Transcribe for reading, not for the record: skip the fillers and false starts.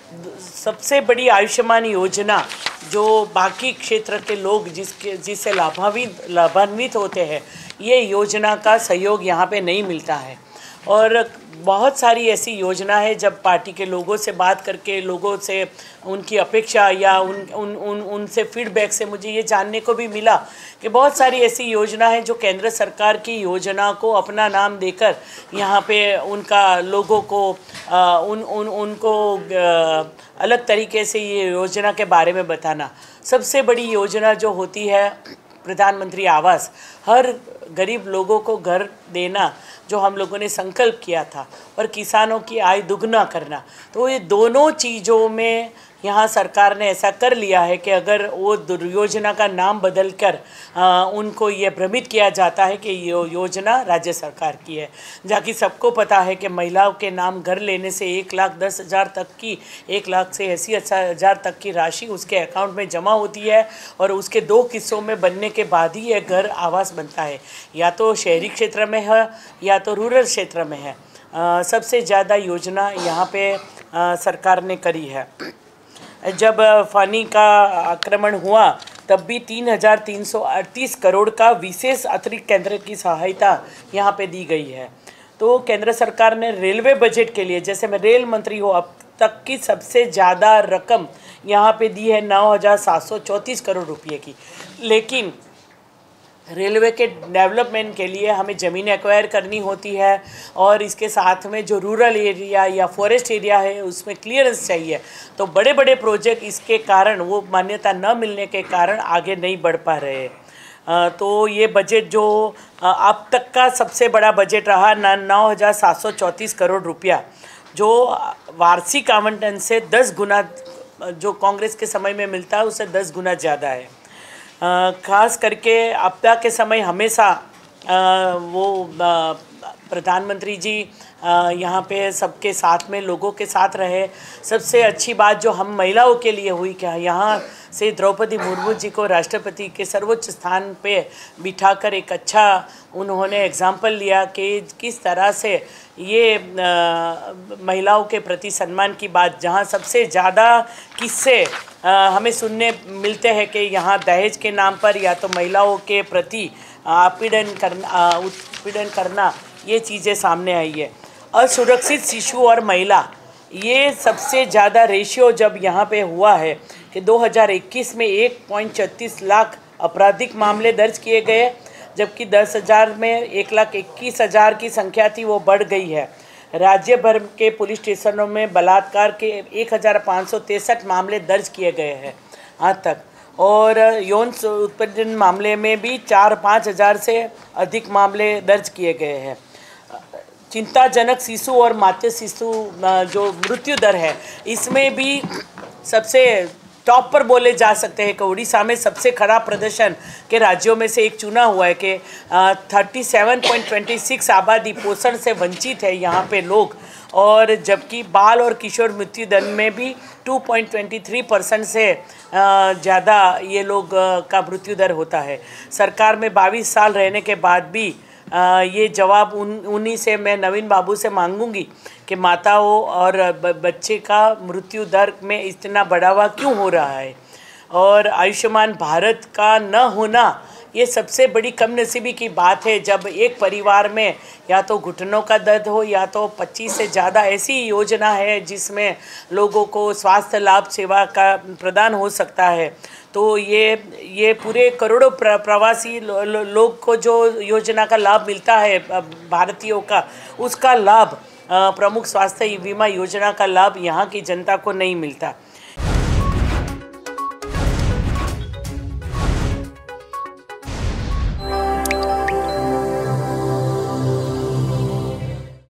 सबसे बड़ी आयुष्मान योजना जो बाकी क्षेत्र के लोग जिससे लाभान्वित होते हैं, ये योजना का सहयोग यहाँ पे नहीं मिलता है। और बहुत सारी ऐसी योजना है, जब पार्टी के लोगों से बात करके, लोगों से उनकी अपेक्षा या उनसे फीडबैक से मुझे ये जानने को भी मिला कि बहुत सारी ऐसी योजना है जो केंद्र सरकार की योजना को अपना नाम देकर यहाँ पे उनका लोगों को उनको अलग तरीके से ये योजना के बारे में बताना। सबसे बड़ी योजना जो होती है प्रधानमंत्री आवास, हर गरीब लोगों को घर देना, जो हम लोगों ने संकल्प किया था, और किसानों की आय दुगना करना, तो ये दोनों चीज़ों में यहाँ सरकार ने ऐसा कर लिया है कि अगर वो योजना का नाम बदलकर उनको ये भ्रमित किया जाता है कि ये योजना राज्य सरकार की है, जबकि सबको पता है कि महिलाओं के नाम घर लेने से 1,10,000 तक की 1,80,000 तक की राशि उसके अकाउंट में जमा होती है, और उसके 2 किस्तों में बनने के बाद ही ये घर आवास बनता है, या तो शहरी क्षेत्र में है या तो रूरल क्षेत्र में है। सबसे ज़्यादा योजना यहाँ पे सरकार ने करी है। जब फानी का आक्रमण हुआ तब भी 3,338 करोड़ का विशेष अतिरिक्त केंद्र की सहायता यहाँ पे दी गई है। तो केंद्र सरकार ने रेलवे बजट के लिए, जैसे मैं रेल मंत्री हूँ, अब तक की सबसे ज़्यादा रकम यहाँ पे दी है 9,734 करोड़ रुपये की। लेकिन रेलवे के डेवलपमेंट के लिए हमें ज़मीन एक्वायर करनी होती है, और इसके साथ में जो रूरल एरिया या फॉरेस्ट एरिया है उसमें क्लियरेंस चाहिए। तो बड़े बड़े प्रोजेक्ट इसके कारण, वो मान्यता न मिलने के कारण आगे नहीं बढ़ पा रहे। तो ये बजट जो अब तक का सबसे बड़ा बजट रहा 9,734 करोड़ रुपया, जो वार्षिक आवंटन से 10 गुना, जो कांग्रेस के समय में मिलता है उससे 10 गुना ज़्यादा है। खास करके आपदा के समय हमेशा वो प्रधानमंत्री जी यहाँ पे सबके साथ में, लोगों के साथ रहे। सबसे अच्छी बात जो हम महिलाओं के लिए हुई, क्या यहाँ से द्रौपदी मुर्मू जी को राष्ट्रपति के सर्वोच्च स्थान पे बिठाकर एक अच्छा उन्होंने एग्जाम्पल लिया कि किस तरह से ये महिलाओं के प्रति सम्मान की बात, जहाँ सबसे ज़्यादा किस्से हमें सुनने मिलते हैं कि यहाँ दहेज के नाम पर या तो महिलाओं के प्रति उत्पीड़न करना, ये चीज़ें सामने आई है। असुरक्षित शिशु और महिला, ये सबसे ज़्यादा रेशियो जब यहाँ पे हुआ है कि 2021 में 1.36 लाख आपराधिक मामले दर्ज किए गए, जबकि 10,000 में 1,21,000 की संख्या थी, वो बढ़ गई है। राज्य भर के पुलिस स्टेशनों में बलात्कार के 1,563 मामले दर्ज किए गए हैं आज तक, और यौन उत्पीड़न मामले में भी 4-5 हज़ार से अधिक मामले दर्ज किए गए हैं। चिंताजनक शिशु और मातृ शिशु जो मृत्यु दर है, इसमें भी सबसे टॉप पर बोले जा सकते हैं कि उड़ीसा में सबसे खराब प्रदर्शन के राज्यों में से एक चुना हुआ है कि 37.26 आबादी पोषण से वंचित है यहाँ पे लोग, और जबकि बाल और किशोर मृत्यु दर में भी 2.23% से ज़्यादा ये लोग का मृत्यु दर होता है। सरकार में 22 साल रहने के बाद भी ये जवाब उन्हीं से, मैं नवीन बाबू से मांगूंगी कि माताओं और बच्चे का मृत्यु दर में इतना बढ़ावा क्यों हो रहा है। और आयुष्मान भारत का न होना, ये सबसे बड़ी कमनसीबी की बात है, जब एक परिवार में या तो घुटनों का दर्द हो या तो 25 से ज़्यादा ऐसी योजना है जिसमें लोगों को स्वास्थ्य लाभ सेवा का प्रदान हो सकता है। तो ये पूरे करोड़ों प्रवासी लोग को जो योजना का लाभ मिलता है भारतीयों का, उसका लाभ प्रमुख स्वास्थ्य बीमा योजना का लाभ यहाँ की जनता को नहीं मिलता।